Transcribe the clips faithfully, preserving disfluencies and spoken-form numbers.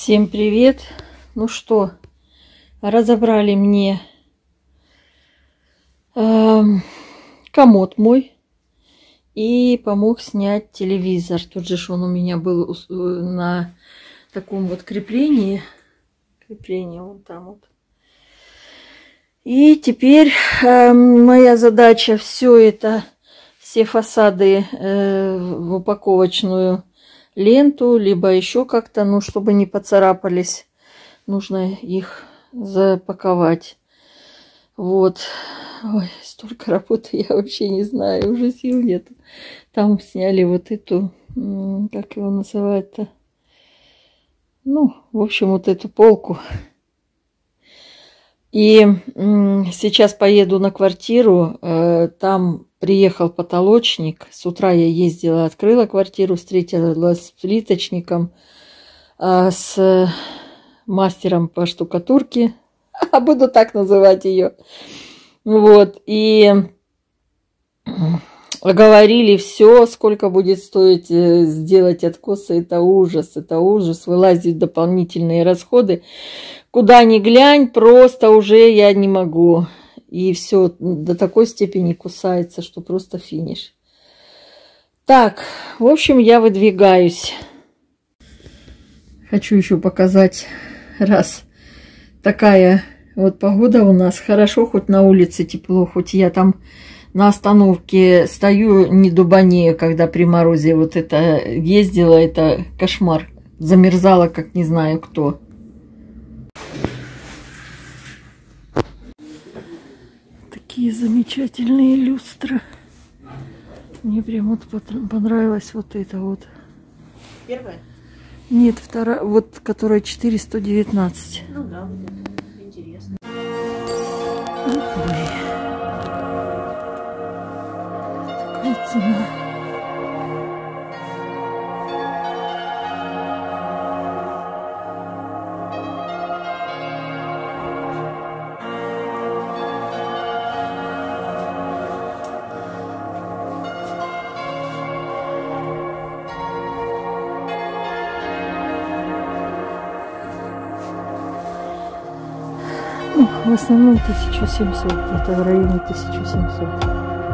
Всем привет! Ну что, разобрали мне э, комод мой и помог снять телевизор. Тут же он у меня был на таком вот креплении. Крепление вон там вот. И теперь э, моя задача все это, все фасады э, в упаковочную ленту, либо еще как-то, ну, чтобы не поцарапались, нужно их запаковать. Вот. Ой, столько работы, я вообще не знаю, уже сил нет. Там сняли вот эту, как его называют-то? Ну, в общем, вот эту полку. И сейчас поеду на квартиру, там приехал потолочник. С утра я ездила, открыла квартиру, встретилась с плиточником, с мастером по штукатурке. А буду так называть ее. Вот. И говорили все, сколько будет стоить сделать откосы. Это ужас, это ужас. Вылазят дополнительные расходы. Куда ни глянь, просто уже я не могу. И все до такой степени кусается, что просто финиш. Так, в общем, я выдвигаюсь. Хочу еще показать, раз такая вот погода у нас. Хорошо, хоть на улице тепло, хоть я там на остановке стою, не дубанею, когда при морозе вот это ездила, это кошмар. Замерзала, как не знаю кто. Такие замечательные люстры. Мне прям вот понравилось вот это вот. Первая? Нет, вторая, вот которая четыреста девятнадцать. Ну да, интересно. Ой. Такая цена. В основном тысяча семьсот, это в районе тысячи семисот.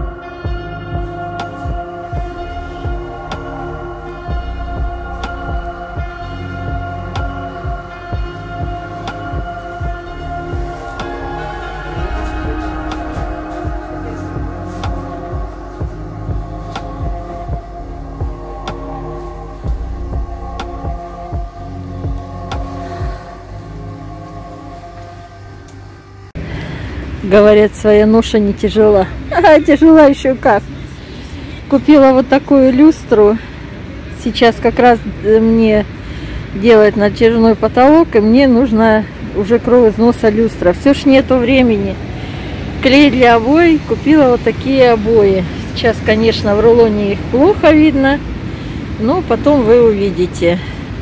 Говорят, своя ноша не тяжела. А тяжела еще как. Купила вот такую люстру. Сейчас как раз мне делать натяжной потолок, и мне нужно уже кровь из носа люстра. Все ж нету времени. Клей для обои. Купила вот такие обои. Сейчас, конечно, в рулоне их плохо видно, но потом вы увидите.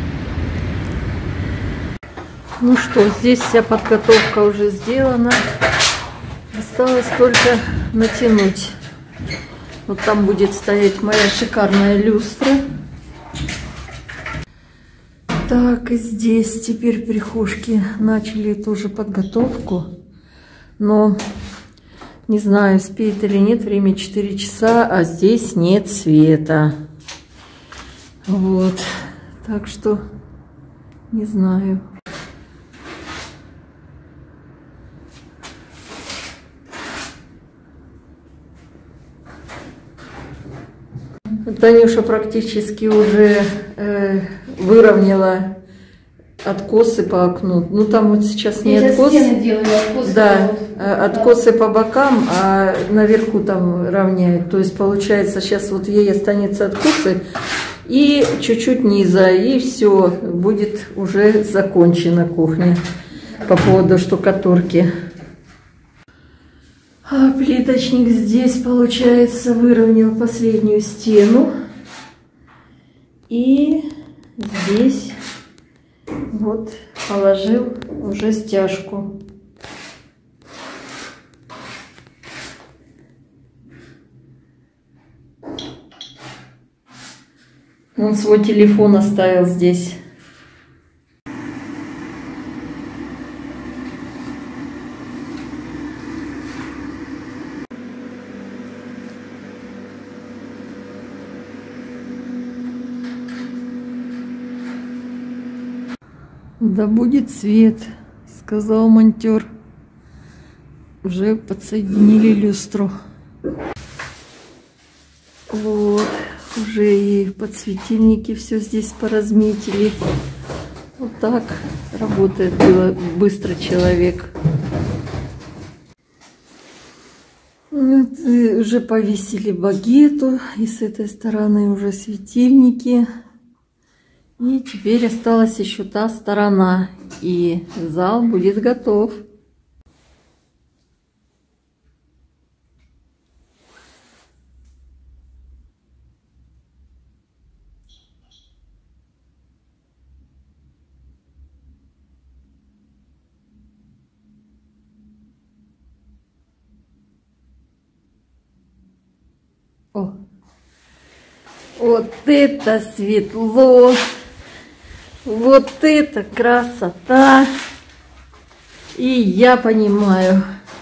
Ну что, здесь вся подготовка уже сделана. Осталось только натянуть. Вот там будет стоять моя шикарная люстра. Так, и здесь теперь прихожки начали тоже подготовку. Но не знаю, спеет или нет, время четыре часа, а здесь нет света. Вот. Так что не знаю. Танюша практически уже э, выровняла откосы по окну. Ну там вот сейчас не откосы. Делаю, откосы да, вот. откосы по бокам, а наверху там равняют. То есть получается сейчас вот ей останется откосы и чуть-чуть низа, и все, будет уже закончена кухня по поводу штукатурки. А плиточник здесь, получается, выровнял последнюю стену. И здесь вот положил уже стяжку. Он свой телефон оставил здесь. Да будет свет, сказал монтер. Уже подсоединили люстру. Вот, уже и подсветильники все здесь поразметили. Вот так работает быстро человек. Вот, уже повесили багету, и с этой стороны уже светильники. И теперь осталась еще та сторона, и зал будет готов. О, вот это светло, вот это красота. И я понимаю,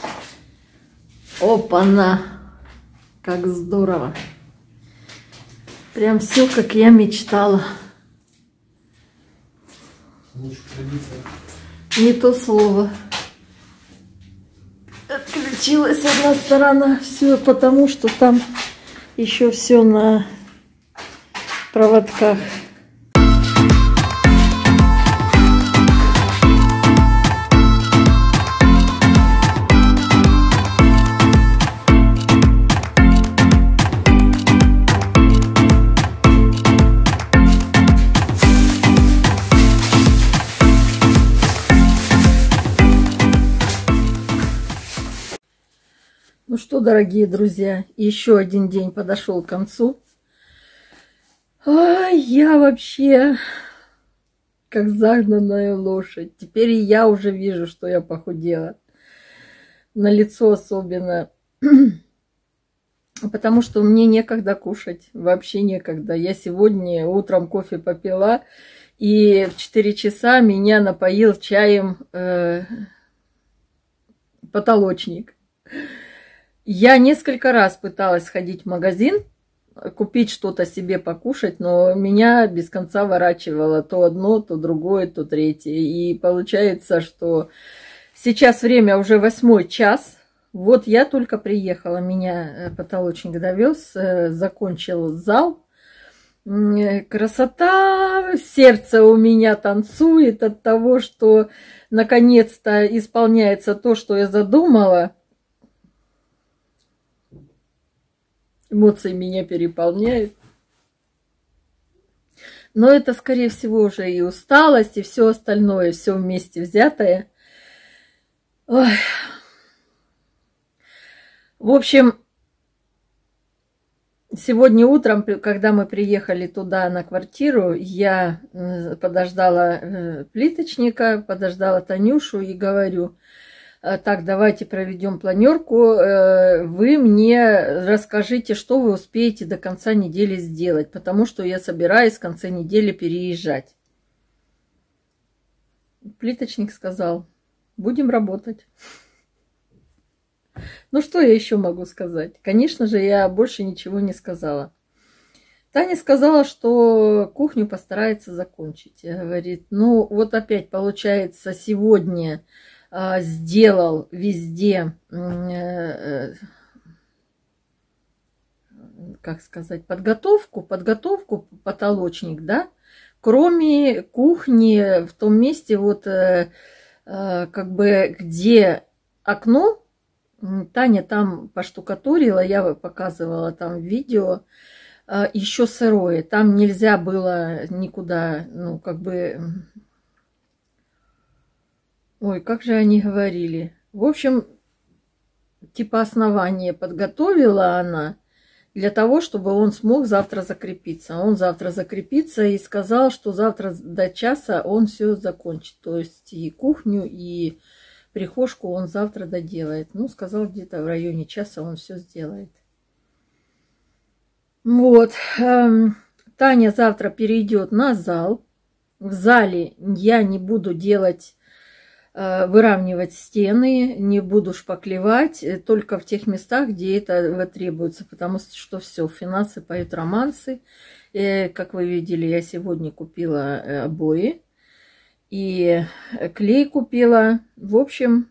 опа-на, как здорово. Прям все, как я мечтала. Не то слово. Отключилась одна сторона, все потому, что там еще все на проводках. Ну что, дорогие друзья, еще один день подошел к концу. Ай, я вообще как загнанная лошадь. Теперь и я уже вижу, что я похудела. На лицо особенно. Потому что мне некогда кушать. Вообще некогда. Я сегодня утром кофе попила. И в четыре часа меня напоил чаем э, потолочник. Я несколько раз пыталась сходить в магазин, купить что-то себе покушать, но меня без конца ворачивало то одно, то другое, то третье. И получается, что сейчас время уже восьмой час. Вот я только приехала, меня потолочник довез, закончил зал. Красота, сердце у меня танцует от того, что наконец-то исполняется то, что я задумала. Эмоции меня переполняют. Но это, скорее всего, уже и усталость, и все остальное, все вместе взятое. Ой. В общем, сегодня утром, когда мы приехали туда на квартиру, я подождала плиточника, подождала Танюшу и говорю: так, давайте проведем планерку. Вы мне расскажите, что вы успеете до конца недели сделать, потому что я собираюсь в конце недели переезжать. Плиточник сказал: будем работать. Ну, что я еще могу сказать? Конечно же, я больше ничего не сказала. Таня сказала, что кухню постарается закончить. Говорит, ну, вот опять получается, сегодня сделал везде, как сказать, подготовку, подготовку потолочник, да, кроме кухни в том месте, вот как бы где окно, Таня там поштукатурила, я показывала там видео, еще сырое, там нельзя было никуда, ну как бы... Ой, как же они говорили. В общем, типа основание подготовила она для того, чтобы он смог завтра закрепиться. Он завтра закрепится и сказал, что завтра до часа он все закончит. То есть и кухню, и прихожку он завтра доделает. Ну, сказал, где-то в районе часа он все сделает. Вот. Таня завтра перейдет на зал. В зале я не буду делать... выравнивать стены, не буду шпаклевать, только в тех местах, где это требуется, потому что все, финансы поют романсы. И, как вы видели, я сегодня купила обои, и клей купила. В общем,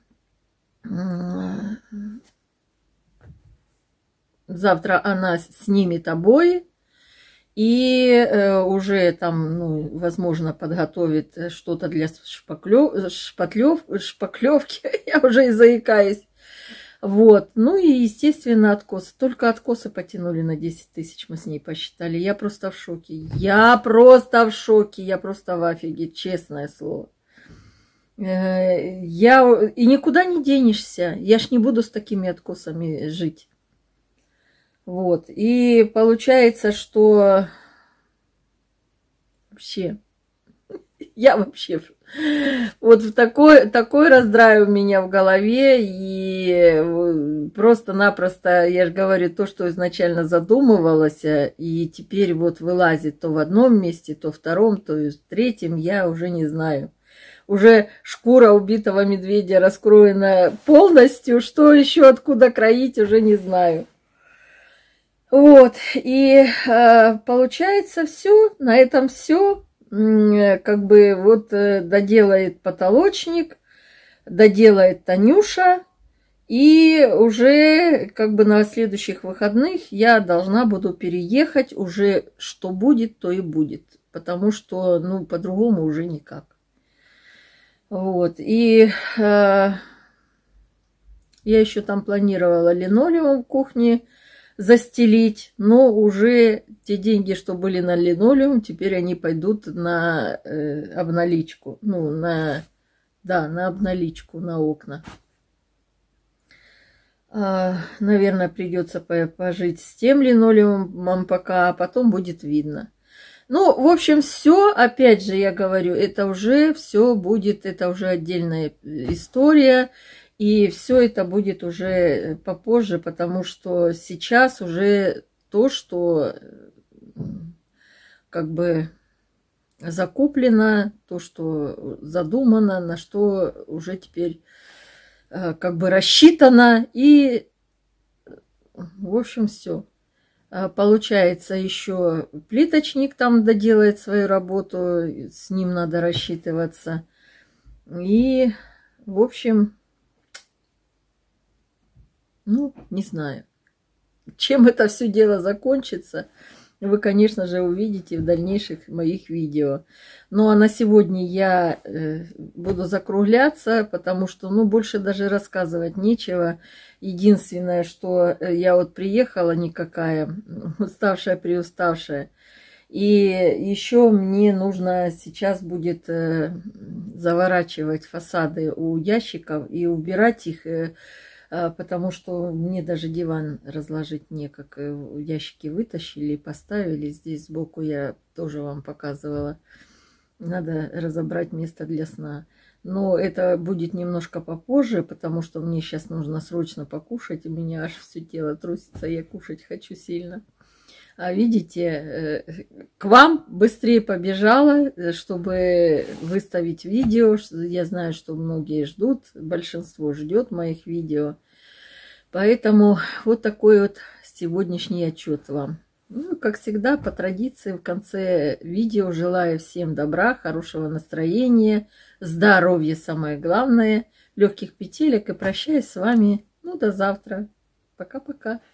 завтра она снимет обои и э, уже там, ну, возможно, подготовит что-то для шпаклев, шпатлев, шпаклевки. Я уже и заикаюсь. Вот. Ну и, естественно, откосы. Только откосы потянули на десять тысяч, мы с ней посчитали. Я просто в шоке. Я просто в шоке. Я просто в афиге, честное слово. Я... И никуда не денешься. Я ж не буду с такими откосами жить. Вот. И получается, что вообще... Я вообще... Вот в такой, такой раздрай у меня в голове, и просто-напросто, я же говорю, то, что изначально задумывалось, и теперь вот вылазит то в одном месте, то в втором, то и в третьем, я уже не знаю. Уже шкура убитого медведя раскроена полностью, что еще откуда кроить, уже не знаю. Вот, и э, получается все, на этом все. Как бы вот доделает потолочник, доделает Танюша, и уже как бы на следующих выходных я должна буду переехать, уже что будет, то и будет, потому что, ну, по-другому уже никак. Вот, и э, я еще там планировала линолеум в кухне застелить, но уже те деньги, что были на линолеум, теперь они пойдут на э, обналичку, ну, на, да, на обналичку, на окна. А, наверное, придется пожить с тем линолеумом пока, а потом будет видно. Ну, в общем, все, опять же, я говорю, это уже все будет, это уже отдельная история. И все это будет уже попозже, потому что сейчас уже то, что как бы закуплено, то, что задумано, на что уже теперь как бы рассчитано. И, в общем, все. Получается, еще плиточник там доделает свою работу, с ним надо рассчитываться. И, в общем... Ну, не знаю. Чем это все дело закончится, вы, конечно же, увидите в дальнейших моих видео. Ну, а на сегодня я э, буду закругляться, потому что, ну, больше даже рассказывать нечего. Единственное, что я вот приехала никакая, уставшая, приуставшая. И еще мне нужно сейчас будет э, заворачивать фасады у ящиков и убирать их, э, потому что мне даже диван разложить некак. Ящики вытащили, поставили. Здесь сбоку я тоже вам показывала. Надо разобрать место для сна. Но это будет немножко попозже, потому что мне сейчас нужно срочно покушать. У меня аж все тело трусится, я кушать хочу сильно. А видите, к вам быстрее побежала, чтобы выставить видео. Я знаю, что многие ждут, большинство ждет моих видео. Поэтому вот такой вот сегодняшний отчет вам. Ну, как всегда, по традиции, в конце видео желаю всем добра, хорошего настроения, здоровья самое главное, легких петелек и прощаюсь с вами, ну, до завтра. Пока-пока.